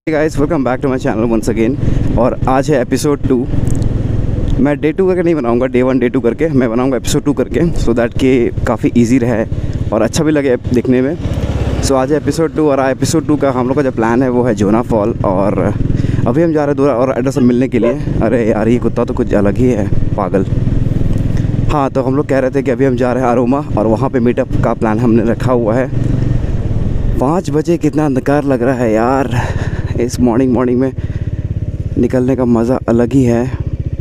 Guys welcome back to my channel once again. और आज है एपिसोड 2। मैं डे 2 करके नहीं बनाऊंगा, डे 1 डे 2 करके मैं बनाऊंगा एपिसोड 2 करके, सो दैट कि काफ़ी इजी रहे और अच्छा भी लगे देखने में। सो आज है एपिसोड 2 और एपिसोड 2 का हम लोग का जो प्लान है वो है जोना फॉल। और अभी हम जा रहे हैं दूर और एड्रेस मिलने के लिए। अरे यार ये कुत्ता तो कुछ अलग ही है, पागल। हाँ, तो हम लोग कह रहे थे कि अभी हम जा रहे हैं अरोमा और वहाँ पे मीटअप का प्लान हमने रखा हुआ है। 5 बजे कितना अंधकार लग रहा है यार। इस मॉर्निंग में निकलने का मज़ा अलग ही है।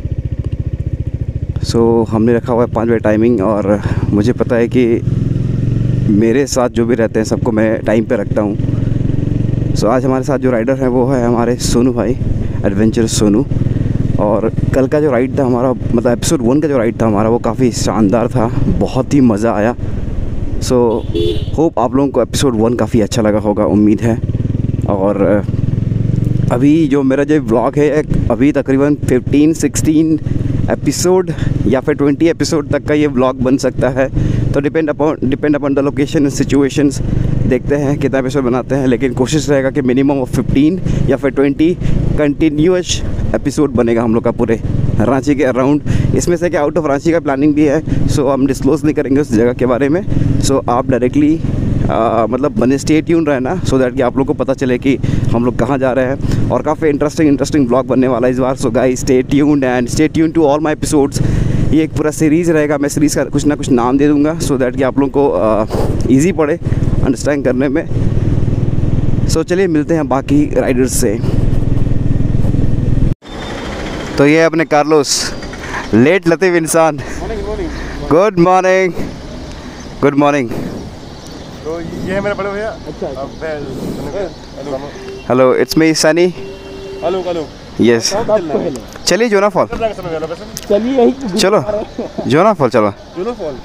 सो हमने रखा हुआ है 5 बजे टाइमिंग। और मुझे पता है कि मेरे साथ जो भी रहते हैं सबको मैं टाइम पे रखता हूँ। सो आज हमारे साथ जो राइडर हैं वो है हमारे सोनू भाई, एडवेंचरस सोनू। और कल का जो राइड था हमारा, मतलब एपिसोड 1 का जो राइड था हमारा, वो काफ़ी शानदार था, बहुत ही मज़ा आया। सो होप आप लोगों को एपिसोड 1 काफ़ी अच्छा लगा होगा, उम्मीद है। और अभी जो मेरा जो व्लॉग है अभी तकरीबन 15-16 एपिसोड या फिर 20 एपिसोड तक का ये व्लॉग बन सकता है। तो depend upon the location and situations, देखते हैं कितना एपिसोड बनाते हैं। लेकिन कोशिश रहेगा कि मिनिमम ऑफ 15 या फिर 20 कंटिन्यूअस एपिसोड बनेगा हम लोग का पूरे रांची के अराउंड। इसमें से कि आउट ऑफ रांची का प्लानिंग भी है, सो हम डिस्क्लोज़ नहीं करेंगे उस जगह के बारे में। सो आप डायरेक्टली मतलब बने स्टे ट्यून रहना, सो दैट कि आप लोग को पता चले कि हम लोग कहाँ जा रहे हैं। और काफ़ी इंटरेस्टिंग ब्लॉग बनने वाला है इस बार। So guys stay tuned and stay tune to all my episodes. ये एक पूरा सीरीज़ रहेगा, मैं सीरीज़ का कुछ ना कुछ नाम दे दूँगा, सो दैट कि आप लोग को ईजी पड़े अंडरस्टैंड करने में। सो चलिए मिलते हैं बाकी राइडर्स से। तो ये अपने कार्लोस, लेट लतीफ़ इंसान। Good morning. तो ये है मेरा बड़े भैया। अच्छा। Hello, it's me Sunny. Hello. Yes, चलिए जोना फॉल। चलिए यही चलो जोना फॉल, चलो जोना फॉल।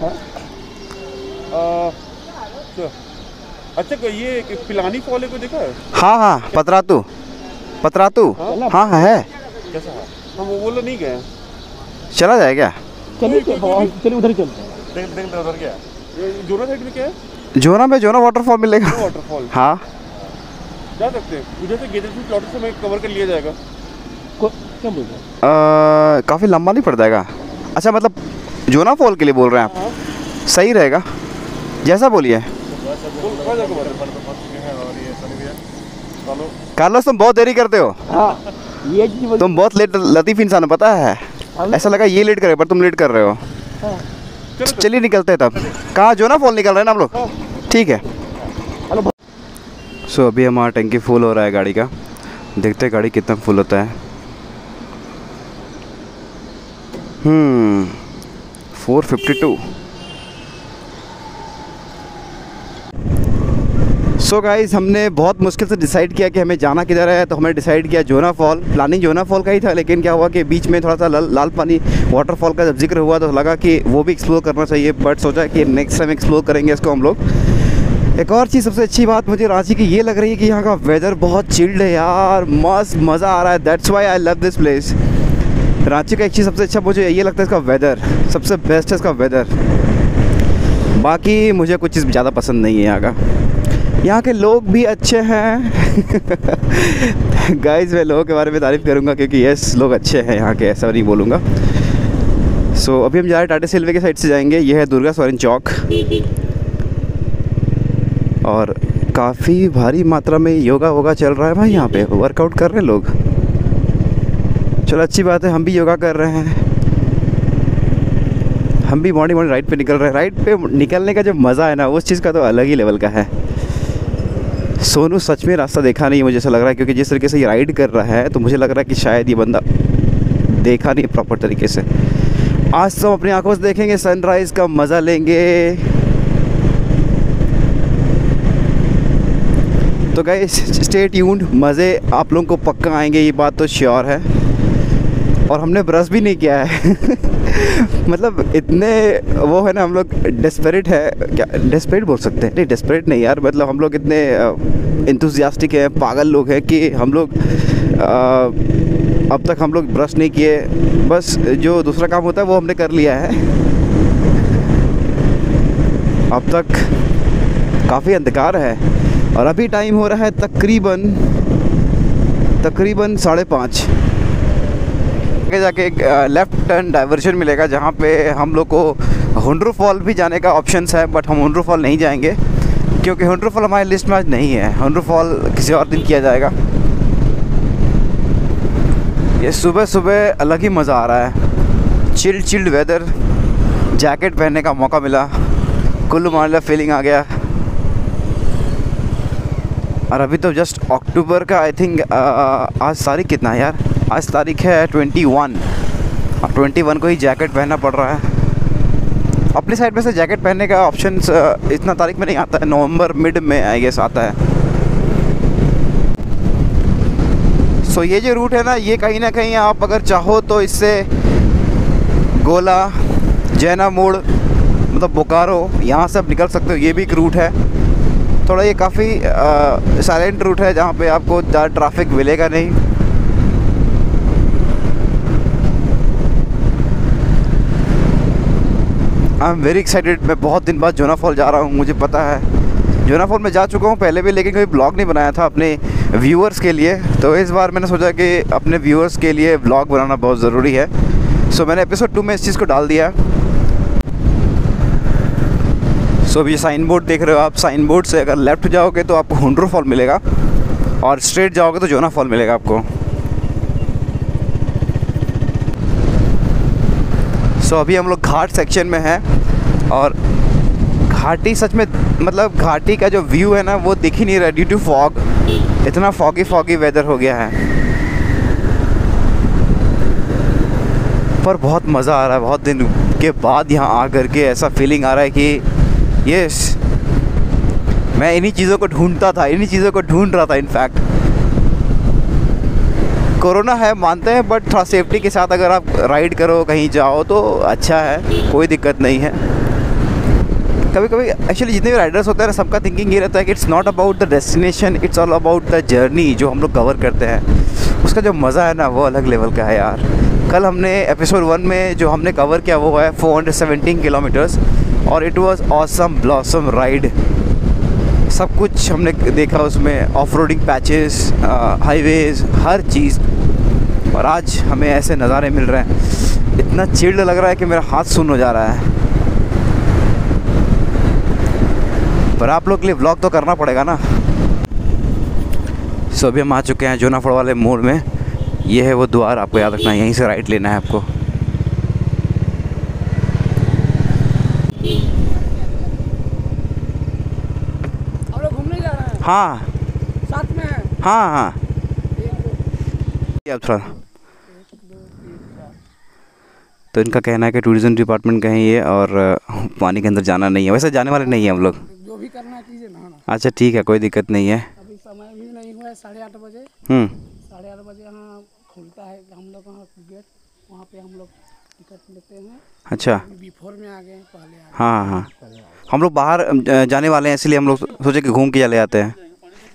अच्छा, ये पिलानी फॉल है, को देखा है? हाँ, पतरातू। हाँ है। कैसा है? हम वो बोलो नहीं गए, चला जाए क्या? चलिए उधर ही चलते हैं। देख उधर क्या है? जोना साइड में क्या है? जोना में जोना वाटरफॉल मिलेगा। वाटरफॉल, हाँ जा सकते हैं। उधर से गेजेस प्लॉट से मैं कवर कर लिया जाएगा। क्या बोल रहे हैं? काफ़ी लंबा नहीं पड़ जाएगा? अच्छा, मतलब जोना फॉल के लिए बोल रहे हैं आप? सही रहेगा, जैसा बोलिए। कार्लोस तुम बहुत देरी करते हो। ये तुम बहुत लेट लतीफ़ इंसान हो, पता है। ऐसा लगा ये लेट करे पर तुम लेट कर रहे हो। चलिए निकलते हैं तब। कहाँ? जोना फॉल निकल रहे हैं ना हम लोग? ठीक है। सो अभी हमारा टंकी फुल हो रहा है गाड़ी का। देखते हैं गाड़ी कितना फुल होता है। 452। सो गाइस हमने बहुत मुश्किल से डिसाइड किया कि हमें जाना किधर है। तो हमने डिसाइड किया Jonha fall. Planning Jonha fall का ही था, लेकिन क्या हुआ कि बीच में थोड़ा सा लाल पानी वाटरफॉल का जब जिक्र हुआ तो लगा कि वो भी एक्सप्लोर करना चाहिए। बट सोचा कि नेक्स्ट टाइम एक्सप्लोर करेंगे इसको हम लोग। एक और चीज़, सबसे अच्छी बात मुझे रांची की ये लग रही है कि यहाँ का वेदर बहुत चिल्ड है यार, मस्त मज़ा आ रहा है। That's why I love this place. Ranchi का एक चीज़ सबसे अच्छा मुझे ये लगता है, इसका वेदर सबसे बेस्ट है, इसका वेदर। बाकी मुझे कुछ चीज़ ज़्यादा पसंद नहीं है यहाँ का। यहाँ के लोग भी अच्छे हैं। गाइस मैं लोगों के बारे में तारीफ़ करूँगा क्योंकि यस लोग अच्छे हैं यहाँ के, ऐसा नहीं बोलूँगा। सो अभी हम जा रहे हैं टाटा सिल्वे के साइड से जाएंगे। ये है दुर्गा सोरेन चौक। और काफ़ी भारी मात्रा में योगा चल रहा है भाई, यहाँ पे वर्कआउट कर रहे हैं लोग। चलो अच्छी बात है, हम भी योगा कर रहे हैं। हम भी मॉर्निंग राइड पे निकल रहे हैं। राइड पे निकलने का जो मज़ा है ना, उस चीज़ का तो अलग ही लेवल का है। सोनू सच में रास्ता देखा नहीं, मुझे ऐसा लग रहा है, क्योंकि जिस तरीके से ये राइड कर रहा है तो मुझे लग रहा है कि शायद ये बंदा देखा नहीं प्रॉपर तरीके से। आज तो हम अपनी आंखों से देखेंगे, सनराइज़ का मज़ा लेंगे। तो गाइस स्टे ट्यून्ड, मज़े आप लोगों को पक्का आएंगे, ये बात तो श्योर है। और हमने ब्रश भी नहीं किया है। मतलब इतने वो है ना, हम लोग डेस्परेट है, क्या डेस्परेट बोल सकते हैं? नहीं डेस्परेट नहीं यार, मतलब हम लोग इतने इंथुसियास्टिक हैं, पागल लोग हैं कि हम लोग अब तक हम लोग ब्रश नहीं किए। बस जो दूसरा काम होता है वो हमने कर लिया है। अब तक काफ़ी अंधकार है और अभी टाइम हो रहा है तकरीबन तकरीबन 5:30 आगे जाके एक लेफ़्ट टर्न डाइवर्जन मिलेगा जहाँ पे हम लोग को हुंड्रू फॉल भी जाने का ऑप्शंस है, बट हम हुंड्रू फॉल नहीं जाएंगे क्योंकि हुंड्रू फॉल हमारी लिस्ट में आज नहीं है। हुंड्रू फॉल किसी और दिन किया जाएगा। ये सुबह सुबह अलग ही मज़ा आ रहा है, चिल्ड वेदर, जैकेट पहनने का मौका मिला, कुल्लू मनाली फीलिंग आ गया। और अभी तो जस्ट अक्टूबर का आई थिंक आज तारीख कितना है यार, आज तारीख है 21। अब 21 को ही जैकेट पहनना पड़ रहा है। अपनी साइड में से जैकेट पहनने का ऑप्शन इतना तारीख में नहीं आता है, नवंबर मिड में आई गेस आता है। सो ये जो रूट है ना, ये कहीं ना कहीं आप अगर चाहो तो इससे गोला, जैना मोड़, मतलब बोकारो, यहाँ से आप निकल सकते हो। ये भी एक रूट है। थोड़ा ये काफ़ी साइलेंट रूट है जहाँ पे आपको ज़्यादा ट्रैफिक मिलेगा नहीं। I am very excited. मैं बहुत दिन बाद जोना फॉल जा रहा हूँ। मुझे पता है जोना फॉल मैं जा चुका हूँ पहले भी, लेकिन कोई ब्लॉग नहीं बनाया था अपने व्यूअर्स के लिए। तो इस बार मैंने सोचा कि अपने व्यूअर्स के लिए ब्लॉग बनाना बहुत ज़रूरी है। सो मैंने एपिसोड 2 में इस चीज़ को डाल दिया। सो अभी साइन बोर्ड देख रहे हो आप। साइन बोर्ड से अगर लेफ़्ट जाओगे तो आपको हुंड्रू फॉल मिलेगा और स्ट्रेट जाओगे तो जोना फॉल मिलेगा आपको। सो अभी हम लोग घाट सेक्शन में हैं और घाटी सच में, मतलब घाटी का जो व्यू है ना वो दिख ही नहीं रहा ड्यू टू फॉग। इतना फॉगी वेदर हो गया है, पर बहुत मज़ा आ रहा है। बहुत दिन के बाद यहाँ आ करके ऐसा फीलिंग आ रहा है कि यस, मैं इन्हीं चीज़ों को ढूंढ रहा था। इनफैक्ट कोरोना है मानते हैं, बट थोड़ा सेफ्टी के साथ अगर आप राइड करो, कहीं जाओ तो अच्छा है, कोई दिक्कत नहीं है। कभी कभी एक्चुअली जितने भी राइडर्स होते हैं ना, सबका थिंकिंग ये रहता है कि it's not about the destination, it's all about the journey जो हम लोग कवर करते हैं। उसका जो मज़ा है ना वो अलग लेवल का है यार। कल हमने एपिसोड 1 में जो हमने कवर किया वो है 417 किलोमीटर्स और it was awesome blossom ride. सब कुछ हमने देखा उसमें, ऑफ रोडिंग पैचेस, हाईवेज़, हर चीज़। और आज हमें ऐसे नज़ारे मिल रहे हैं, इतना चिल्ड लग रहा है कि मेरा हाथ सुन्न हो जा रहा है। पर आप लोग के लिए व्लॉग तो करना पड़ेगा ना। सो अभी हम आ चुके हैं जोना फॉल वाले मोड़ में। ये है वो द्वार, आपको याद रखना है, यहीं से राइट लेना है आपको। हम लोग घूमने जा रहे हैं। हाँ साथ में है। हाँ। अब थोड़ा तो इनका कहना है कि टूरिज़्म डिपार्टमेंट का है ये और पानी के अंदर जाना नहीं है। वैसे जाने वाले नहीं हैं हम लोग। जो भी करना है कीजिए ना। अच्छा ठीक है, कोई दिक्कत नहीं है। अभी समय भी नहीं हुआ है, 8:30 बजे। 8:30 बजे यहाँ खुलता है हम लोग वहाँ गेट, वहाँ पे हम लोग टिकट लेते हैं। अच्छा, बिफोर में आ गए पहले आ गए। हाँ, हम लोग बाहर जाने वाले हैं, इसलिए हम लोग सोचे कि घूम के चले जाते हैं।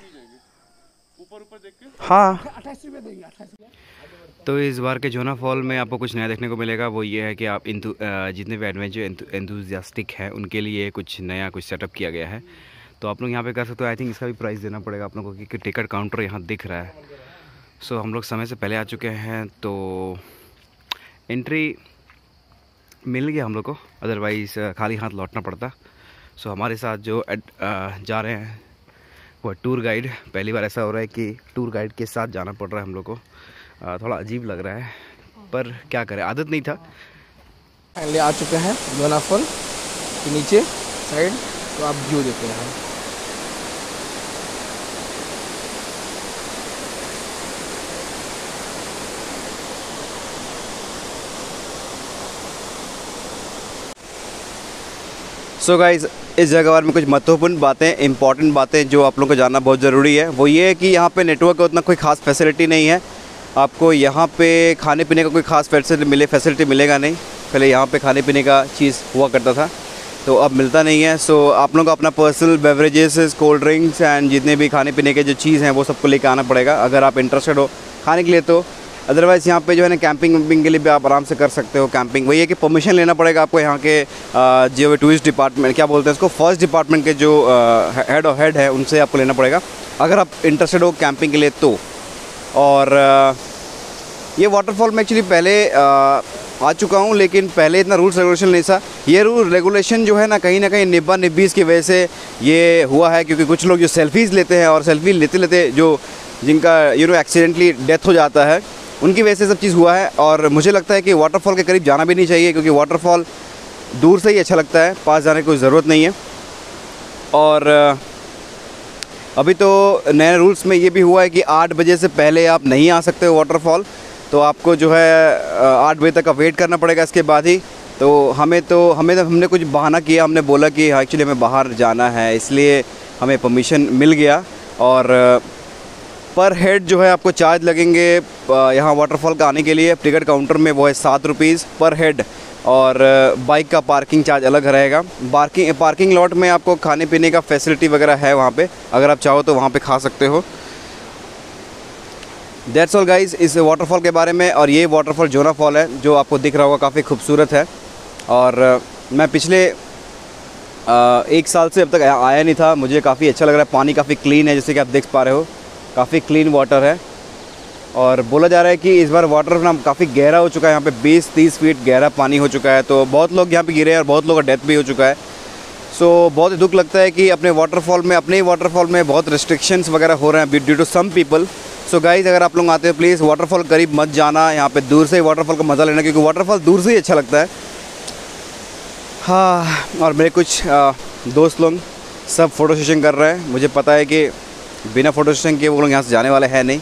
हाँ 28 रुपये देंगे, 28 रुपये। तो इस बार के जोना फॉल में आपको कुछ नया देखने को मिलेगा। वो ये है कि आप जितने भी एडवेंचर एंथुसियास्टिक हैं उनके लिए कुछ नया कुछ सेटअप किया गया है, तो आप लोग यहाँ पे कर सकते हो। आई थिंक इसका भी प्राइस देना पड़ेगा आप लोगों को क्योंकि टिकट काउंटर यहाँ दिख रहा है। सो हम लोग समय से पहले आ चुके हैं तो एंट्री मिल गया हम लोग को, अदरवाइज़ खाली हाथ लौटना पड़ता। सो हमारे साथ जो जा रहे हैं वो टूर गाइड। पहली बार ऐसा हो रहा है कि टूर गाइड के साथ जाना पड़ रहा है हम लोग को। थोड़ा अजीब लग रहा है पर क्या करें, आदत नहीं था। फाइनली आ चुके हैं जोना फॉल के नीचे साइड, तो आप व्यू देखते हैं। सो गाइज़, इस जगह बारे में कुछ महत्वपूर्ण बातें, इंपॉर्टेंट बातें जो आप लोगों को जानना बहुत ज़रूरी है वो ये है कि यहाँ पे नेटवर्क का उतना कोई ख़ास फैसिलिटी नहीं है। आपको यहाँ पे खाने पीने का कोई ख़ास फैसिलिटी मिलेगा नहीं। पहले यहाँ पे खाने पीने का चीज़ हुआ करता था, तो अब मिलता नहीं है। सो आप लोगों को अपना personal beverages, cold drinks and जितने भी खाने पीने के जो चीज़ हैं वो सबको लेकर आना पड़ेगा अगर आप इंटरेस्टेड हो खाने के लिए। तो अदरवाइज़ यहाँ पे जो है ना कैंपिंग वैम्पिंग के लिए भी आप आराम से कर सकते हो। कैंपिंग वही है कि परमिशन लेना पड़ेगा आपको यहाँ के जो टूरिस्ट डिपार्टमेंट, क्या बोलते हैं इसको, फर्स्ट डिपार्टमेंट के जो हेड है उनसे आपको लेना पड़ेगा अगर आप इंटरेस्टेड हो कैंपिंग के लिए तो। और ये वाटरफॉल में एक्चुअली पहले आ चुका हूँ, लेकिन पहले इतना रूल्स रेगुलेशन नहीं था। ये रूल रेगुलेशन जो है ना कहीं निब्बा निब्बीस की वजह से ये हुआ है, क्योंकि कुछ लोग जो सेल्फीज़ लेते हैं और सेल्फी लेते लेते जो जिनका एक्सीडेंटली डेथ हो जाता है, उनकी वजह से सब चीज़ हुआ है। और मुझे लगता है कि वाटरफॉल के करीब जाना भी नहीं चाहिए, क्योंकि वाटरफॉल दूर से ही अच्छा लगता है, पास जाने की कोई ज़रूरत नहीं है। और अभी तो नए रूल्स में ये भी हुआ है कि 8 बजे से पहले आप नहीं आ सकते हो वाटरफॉल, तो आपको जो है 8 बजे तक का वेट करना पड़ेगा इसके बाद ही। तो हमने कुछ बहाना किया, हमने बोला कि एक्चुअली हमें बाहर जाना है, इसलिए हमें परमिशन मिल गया। और पर हेड जो है आपको चार्ज लगेंगे यहाँ वाटरफॉल का आने के लिए। टिकट काउंटर में वो है 7 रुपीज़ पर हेड, और बाइक का पार्किंग चार्ज अलग रहेगा। पार्किंग लॉट में आपको खाने पीने का फैसिलिटी वगैरह है वहाँ पे, अगर आप चाहो तो वहाँ पे खा सकते हो। दैट्स ऑल गाइस इस वाटरफॉल के बारे में। और ये वाटरफॉल जोना फॉल है जो आपको दिख रहा होगा, काफ़ी खूबसूरत है। और मैं पिछले 1 साल से अब तक आया नहीं था, मुझे काफ़ी अच्छा लग रहा है। पानी काफ़ी क्लीन है, जैसे कि आप देख पा रहे हो, काफ़ी क्लीन वाटर है। और बोला जा रहा है कि इस बार वाटर ना काफ़ी गहरा हो चुका है, यहाँ पे 20-30 फीट गहरा पानी हो चुका है। तो बहुत लोग यहाँ पे गिरे हैं और बहुत लोगों का डेथ भी हो चुका है। सो बहुत ही दुख लगता है कि अपने ही वाटरफॉल में बहुत रिस्ट्रिक्शंस वगैरह हो रहे हैं due to some people. So guys अगर आप लोग आते हो प्लीज़ वाटरफॉल करीब मत जाना, यहाँ पे दूर से ही वाटरफॉल का मज़ा लेना, क्योंकि वाटरफॉल दूर से ही अच्छा लगता है। हाँ, और मेरे कुछ दोस्त लोग सब फ़ोटो सेशन कर रहे हैं। मुझे पता है कि बिना फ़ोटो सेशन के वो लोग यहाँ से जाने वाले हैं नहीं।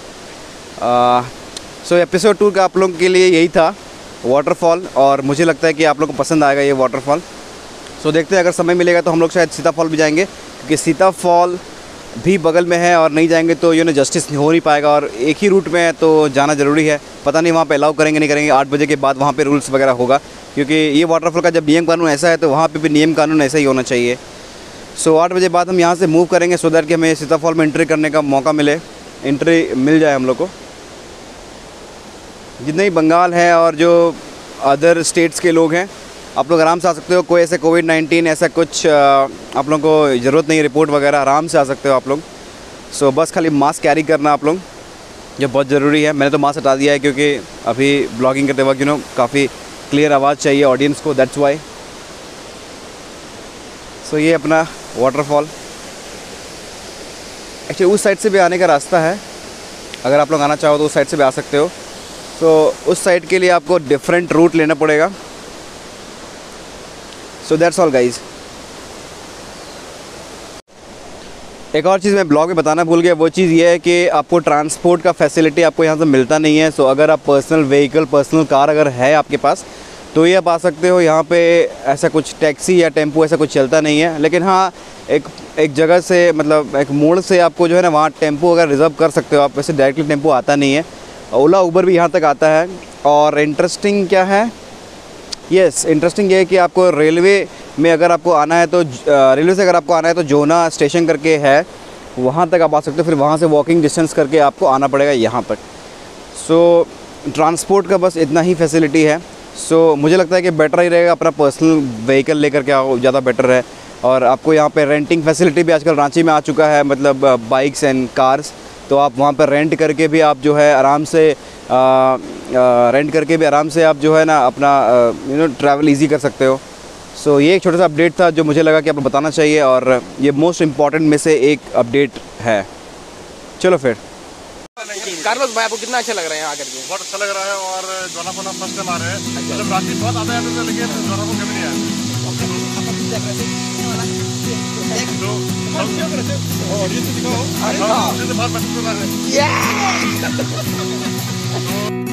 सो एपिसोड 2 का आप लोगों के लिए यही था वाटरफॉल, और मुझे लगता है कि आप लोगों को पसंद आएगा ये वाटरफॉल। सो देखते हैं, अगर समय मिलेगा तो हम लोग शायद सीताफॉल भी जाएंगे, क्योंकि सीताफॉल भी बगल में है और नहीं जाएंगे तो जस्टिस हो नहीं पाएगा। और एक ही रूट में है तो जाना ज़रूरी है। पता नहीं वहाँ पे अलाउ करेंगे नहीं करेंगे, 8 बजे के बाद वहाँ पे रूल्स वगैरह होगा, क्योंकि ये वाटरफॉल का जब नियम कानून ऐसा है तो वहाँ पे भी नियम कानून ऐसा ही होना चाहिए। सो 8 बजे बाद हम यहाँ से मूव करेंगे, सो दैट कि हमें सीताफॉल में एंट्री करने का मौका मिले, एंट्री मिल जाए हम लोग को। जितने ही बंगाल हैं और जो अदर स्टेट्स के लोग हैं, आप लोग आराम से आ सकते हो। कोई ऐसे कोविड-19 ऐसा कुछ आप लोगों को ज़रूरत नहीं है, रिपोर्ट वगैरह, आराम से आ सकते हो आप लोग। सो बस खाली मास्क कैरी करना आप लोग, ये बहुत ज़रूरी है। मैंने तो मास्क हटा दिया है, क्योंकि अभी ब्लॉगिंग करते वक्त काफ़ी क्लियर आवाज़ चाहिए ऑडियंस को, दैट्स वाई। सो ये अपना वाटरफॉल, एक्चुअली उस साइड से भी आने का रास्ता है, अगर आप लोग आना चाहो तो उस साइड से भी आ सकते हो। सो उस साइड के लिए आपको डिफरेंट रूट लेना पड़ेगा। So that's all guys. एक और चीज़ मैं ब्लॉग में बताना भूल गया, वो चीज़ ये है कि आपको ट्रांसपोर्ट का फैसिलिटी आपको यहाँ से मिलता नहीं है। सो अगर आप पर्सनल व्हीकल, पर्सनल कार अगर है आपके पास, तो ये आप आ सकते हो। यहाँ पे ऐसा कुछ टैक्सी या टेम्पो ऐसा कुछ चलता नहीं है, लेकिन हाँ एक जगह से, मतलब एक मोड़ से आपको जो है ना वहाँ टेम्पो अगर रिज़र्व कर सकते हो आप। वैसे डायरेक्टली टेम्पो आता नहीं है, ओला उबर भी यहाँ तक आता है। और इंटरेस्टिंग क्या है, इंटरेस्टिंग ये है कि आपको रेलवे में अगर आपको आना है तो रेलवे से अगर आपको आना है तो जोना स्टेशन करके है, वहाँ तक आप आ सकते हो। फिर वहाँ से वॉकिंग डिस्टेंस करके आपको आना पड़ेगा यहाँ तक। सो ट्रांसपोर्ट का बस इतना ही फैसिलिटी है। सो मुझे लगता है कि बेटर ही रहेगा अपना पर्सनल व्हीकल लेकर के आओ, ज़्यादा बेटर है। और आपको यहाँ पे रेंटिंग फैसिलिटी भी आजकल रांची में आ चुका है, मतलब बाइक्स एंड कार्स। तो आप वहाँ पर रेंट करके भी आप जो है आराम से आप जो है ना अपना ट्रैवल इजी कर सकते हो। सो ये एक छोटा सा अपडेट था जो मुझे लगा कि आपको बताना चाहिए, और ये मोस्ट इम्पॉर्टेंट में से एक अपडेट है। चलो फिर कार्लोस भाई, आपको कितना अच्छा लग रहा है यहाँ आकर के? बहुत अच्छा लग रहा है। और जोनाफोन फर्स्ट टाइम आ रहे हैं, मतलब रांची बहुत आता है, लेकिन जोनाफोन कभी नहीं आया। तो